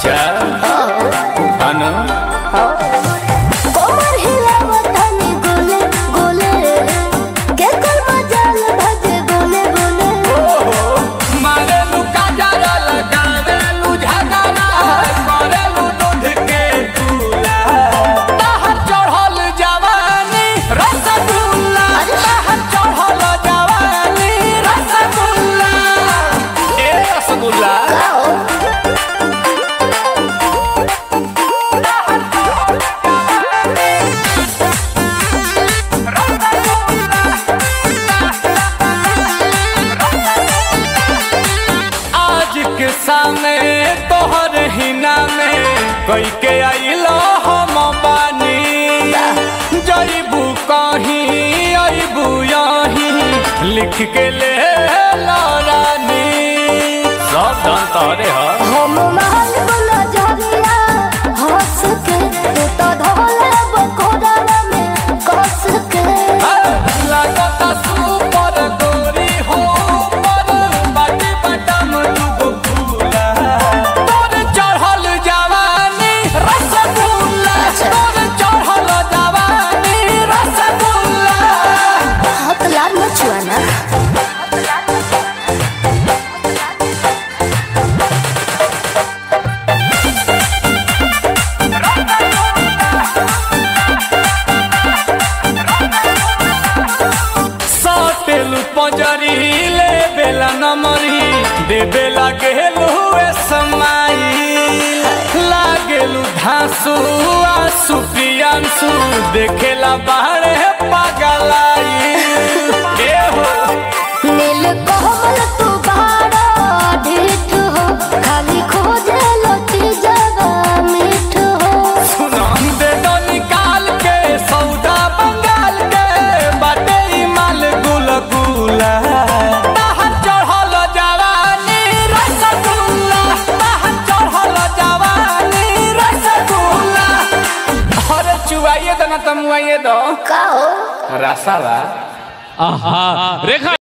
अच्छा अनु कोमर हिलावतानी गोले गोले के कर मजाल भजे गोले गोले मारे लुका जरा लगावे लु झगड़ा करे लु दूध के दूला ताहर चढ़ल जवानी रसगुल्ला ताहर चढ़ल जवानी रसगुल्ला ए रसगुल्ला के सामने तोहर हिना में कई के आइलो हम बानी जईबू कहीं अबू यहीं लिख के ले रानी सब धन तोरे हम महल बोला झरिया हंस के तू तो ढोले बकोड़ा में कस के लागता सुपर गोरी हो पर बाटी बटम दुगो फूला तोर चढ़ल जवानी रसगुल्ला तोर चढ़ल जवानी रसगुल्ला हाथ लाल मचुआना पंजरी ले बेला नमरी दे बेला गेलू समाई लागेलू धांसू आंसू प्रियांशु देखेला बाहरे पागलाई ए हो नील कोमल तू बाड़ा ढीठ हो खाली खोजे लोटी जगा मीठ हो सुनो दे दो निकाल के सौदा बंगाल के बाटे माल गुल गुला ताहर चढ़ल जवानी रसगुल्ला ताहर चढ़ल जवानी रसगुल्ला अरे चुआइए दो ना तमुआइए दो का हो रसाला रेखा।